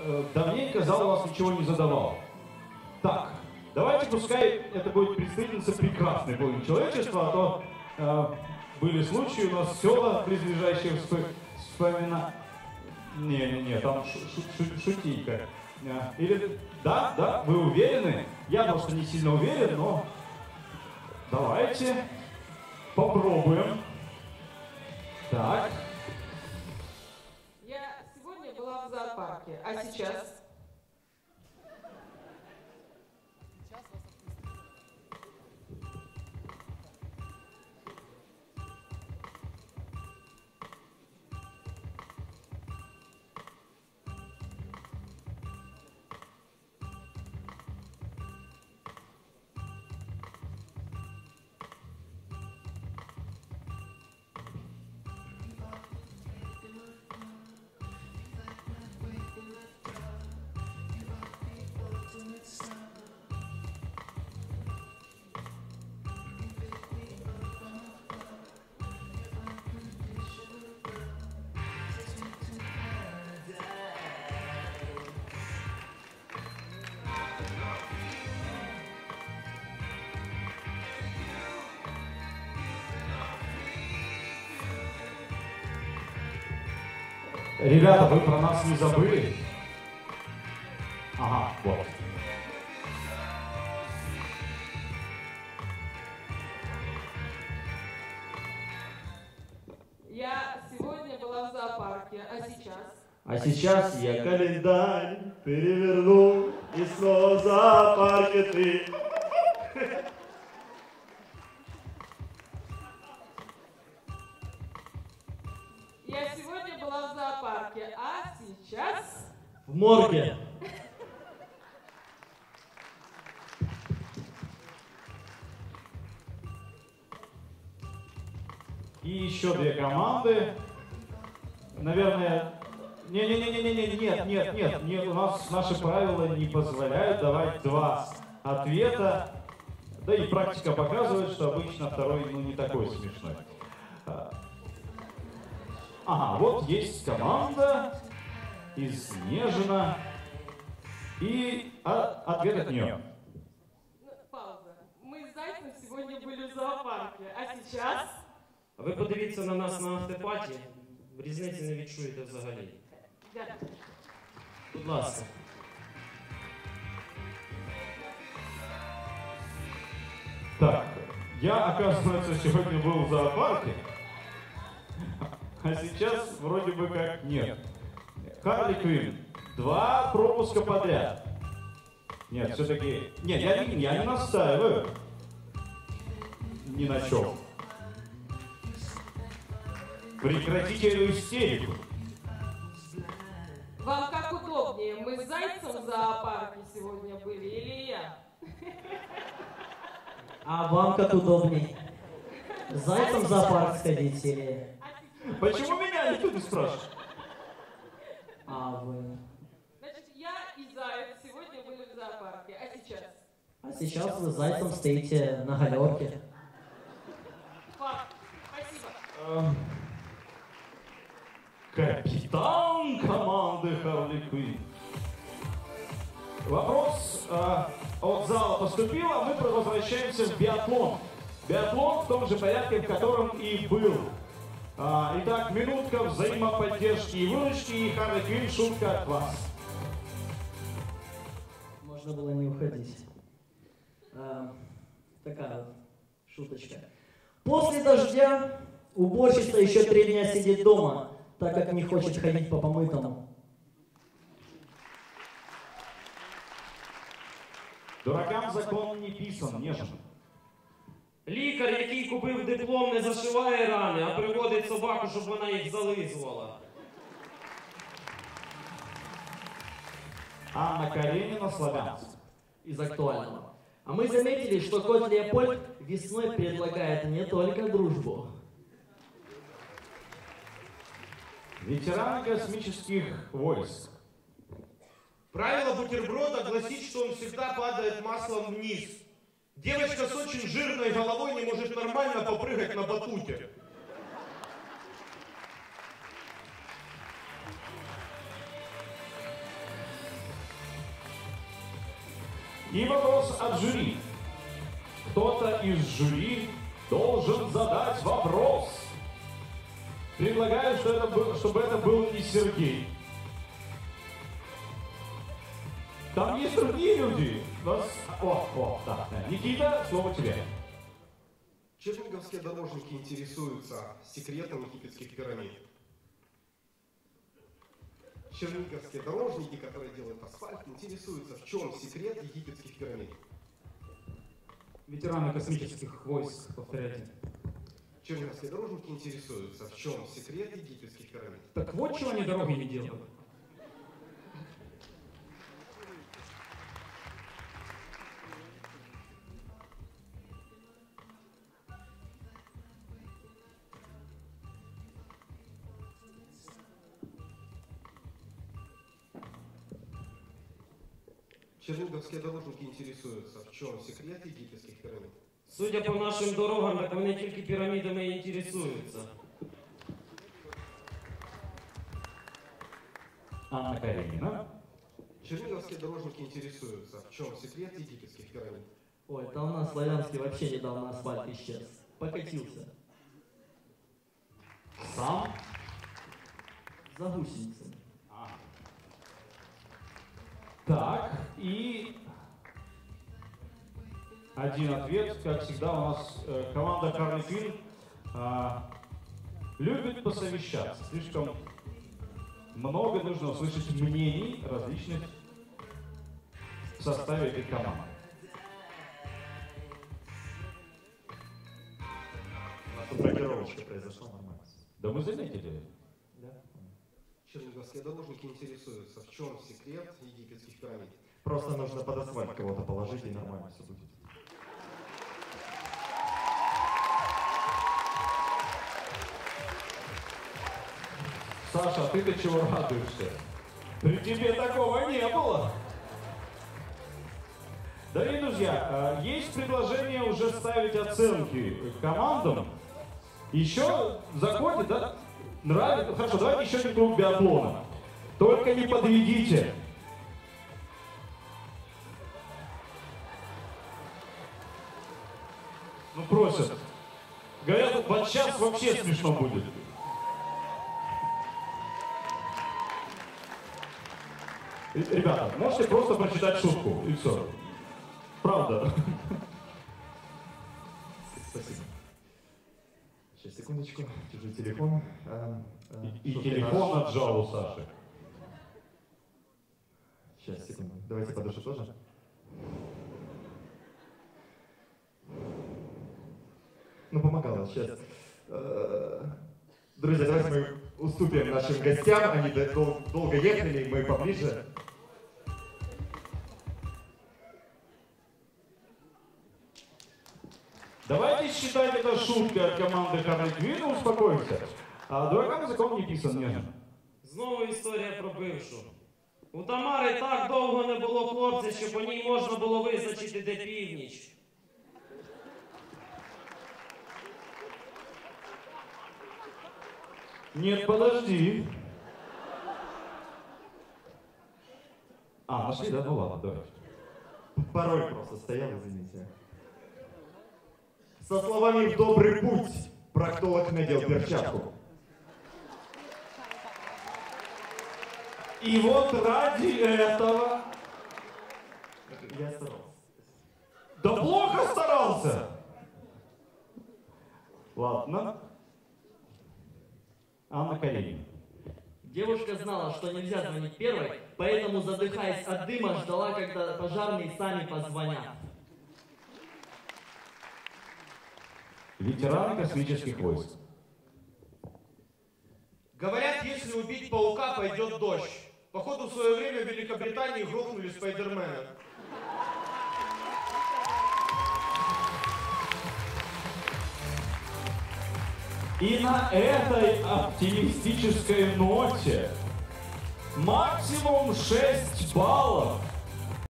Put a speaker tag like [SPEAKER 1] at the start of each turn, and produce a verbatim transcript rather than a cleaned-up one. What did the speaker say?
[SPEAKER 1] э, давненько зал у вас ничего не задавал. Так, давайте пускай это будет представительница прекрасной половины человечества, а то э, были случаи у нас села близлежащие вспомина... Не-не-не, там шу шу шутейка. Или, да, да, вы уверены? Я просто не сильно уверен, но давайте попробуем. Так.
[SPEAKER 2] Я сегодня была в зоопарке, а сейчас?
[SPEAKER 1] Ребята, вы про нас не забыли? Ага, вот.
[SPEAKER 2] Я сегодня была в зоопарке, а сейчас?
[SPEAKER 3] А сейчас я календарь переверну, и снова в зоопарке ты.
[SPEAKER 2] Я сегодня была в зоопарке, а сейчас?
[SPEAKER 3] В морге.
[SPEAKER 1] И еще две команды. Наверное... Не-не-не-не-не, нет, нет, нет, нет, у нас наши правила не позволяют давать два ответа. Да и практика показывает, что обычно второй, ну, не такой смешной. Ага, вот есть команда из Снежина. И а, ответ от нее.
[SPEAKER 2] Пауза. Мы с Зайцем сегодня были в зоопарке, а сейчас?
[SPEAKER 3] Ви подивіться на нас на автопаті, різниці не відчуєте взагалі.
[SPEAKER 2] Дякую.
[SPEAKER 3] Будь ласка.
[SPEAKER 1] Так, я, оказывается, сегодня был в зоопарке, а сейчас вроде бы как нет. Харли Квинн, два пропуска подряд. Нет, все-таки... Нет, я, не- я не настаиваю ни на чем. Прекратите эту истерику.
[SPEAKER 2] Вам как удобнее, мы с Зайцем в зоопарке сегодня были или я?
[SPEAKER 4] А вам как удобней? С Зайцем в зоопарк сходить или...
[SPEAKER 1] Почему меня никто не спрашивает?
[SPEAKER 4] А вы...
[SPEAKER 2] Значит, я и Заяц сегодня были в зоопарке, а сейчас?
[SPEAKER 4] А сейчас вы с Зайцем стоите на галерке.
[SPEAKER 2] Факт. Спасибо.
[SPEAKER 1] Эм, Капитан команды Харли Квинн. Вопрос э, от зала поступил, а мы возвращаемся в биатлон. Биатлон в том же порядке, в котором и был. А, итак, минутка взаимоподдержки и выручки, и Харли Квинн, шутка от вас.
[SPEAKER 4] Можно было не уходить. А, такая вот шуточка. После дождя уборщица еще три дня сидит дома, так как не хочет ходить по помытому.
[SPEAKER 1] Дуракам закон не писан, нежно.
[SPEAKER 3] Лікар, який купив диплом, не зашиває рани, а приводить собаку, щоб вона їх зализувала.
[SPEAKER 1] Анна Каренина, Славянск.
[SPEAKER 4] Из актуального. А мы заметили, что кот Леопольд весной предлагает не только дружбу.
[SPEAKER 1] Ветераны космических войск.
[SPEAKER 5] Правило бутерброда гласит, что он всегда падает маслом вниз. Девочка с очень жирной головой не может нормально попрыгать на батуте.
[SPEAKER 1] И вопрос от жюри. Кто-то из жюри должен задать вопрос. Предлагаю, что это был, чтобы это был не Сергей. Там есть другие люди. Нас... О, о, да. Никита, слово тебе.
[SPEAKER 5] Черниговские дорожники интересуются секретом египетских пирамид. Черниговские дорожники, которые делают асфальт, интересуются, в чем секрет египетских пирамид.
[SPEAKER 6] Ветераны космических войск, повторяйте.
[SPEAKER 5] Черниговские дорожники интересуются, в чем секрет египетских пирамид.
[SPEAKER 6] Так вот чего они дороги не делают.
[SPEAKER 5] Черниговские дорожники интересуются, в чем секрет египетских пирамид.
[SPEAKER 3] Судя по нашим дорогам, так вони тільки пірамідами і інтересуються.
[SPEAKER 1] Анна Каренина.
[SPEAKER 5] Черниговские дорожники интересуются, в чем секрет египетских пирамид.
[SPEAKER 4] Ой, там у нас славянский вообще недавно асфальт исчез. Покатился.
[SPEAKER 1] Сам.
[SPEAKER 4] За гусеницами.
[SPEAKER 1] Так, и один ответ, как всегда, у нас э, команда Harley Quinn э, любит посовещаться. Слишком много нужно услышать мнений различных в составе этой команды.
[SPEAKER 7] Блокировочка произошла нормально.
[SPEAKER 1] Да мы заметили.
[SPEAKER 5] Черниговские дорожники интересуются, в чем секрет египетских пирамид.
[SPEAKER 7] Просто нужно под асфальт кого-то положить, и нормально все будет.
[SPEAKER 1] Саша, ты-то чего радуешься? При тебе такого не было. Дорогие друзья, есть предложение уже ставить оценки командам. Еще заходит, да? Нравится? Хорошо, давайте еще один круг биатлона. Только не подведите. Ну просят. Говорят, вот сейчас вообще смешно будет. Ребята, можете просто прочитать шутку, и все. Правда.
[SPEAKER 7] Спасибо. Сейчас, секундочку. Держу телефон. А, а,
[SPEAKER 1] И, и
[SPEAKER 7] шутки
[SPEAKER 1] телефон
[SPEAKER 7] наши.
[SPEAKER 1] отжал у Саши.
[SPEAKER 7] Сейчас, секунду. Давайте подышу тоже. Ну, помогало. Сейчас. Друзья, давайте мы уступим нашим гостям. Они дол- долго ехали, мы поближе.
[SPEAKER 1] Давайте считать это шуткой от команды Harley Quinn, успокоимся. А дуракам закон не писан, нет.
[SPEAKER 3] Знову історія про бившу. У Тамари так довго не було хлопця, що по ній можна було визначити, де північ.
[SPEAKER 1] Нет, подожди. А, нашли, да? Ну ладно, давай.
[SPEAKER 7] Пароль просто стоял, извините. Со словами «в добрый путь» проктолог надел перчатку.
[SPEAKER 1] И вот ради этого...
[SPEAKER 7] Я старался.
[SPEAKER 1] Да плохо старался! Ладно. Анна Каренина.
[SPEAKER 4] Девушка знала, что нельзя звонить первой, поэтому, задыхаясь от дыма, ждала, когда пожарные сами позвонят.
[SPEAKER 1] Ветеран космических войск.
[SPEAKER 5] Говорят, если убить паука, пойдет дождь. Походу, в свое время в Великобритании грохнули Спайдермена.
[SPEAKER 1] И на этой оптимистической ноте максимум шесть баллов